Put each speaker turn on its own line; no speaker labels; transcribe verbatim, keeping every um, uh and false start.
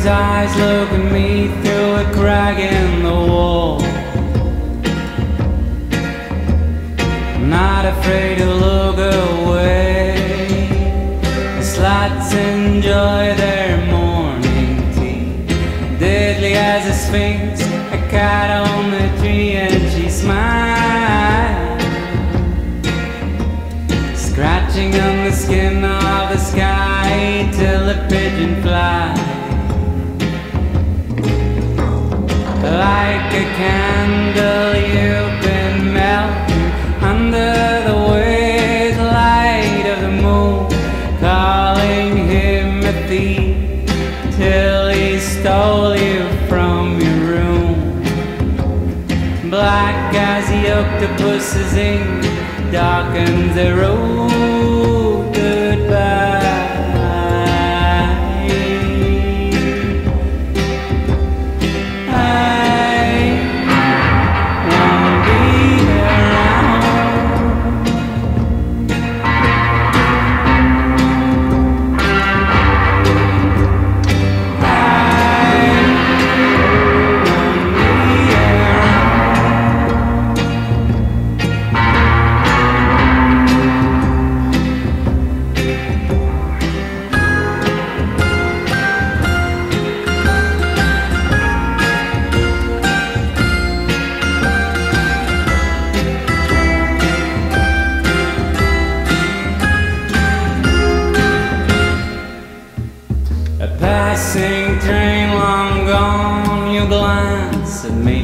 eyes look at me through a crack in the wall. I'm not afraid to look away. The sluts enjoy their morning tea, deadly as a sphinx, a cat on the tree, and she smiles, scratching on the skin of the sky till the pigeon flies. Like a candle you've been melting under the waves, light of the moon, calling him a thief till he stole you from your room. Black as the octopus's ink darkens the road goodbye. Passing train long gone, you glance at me.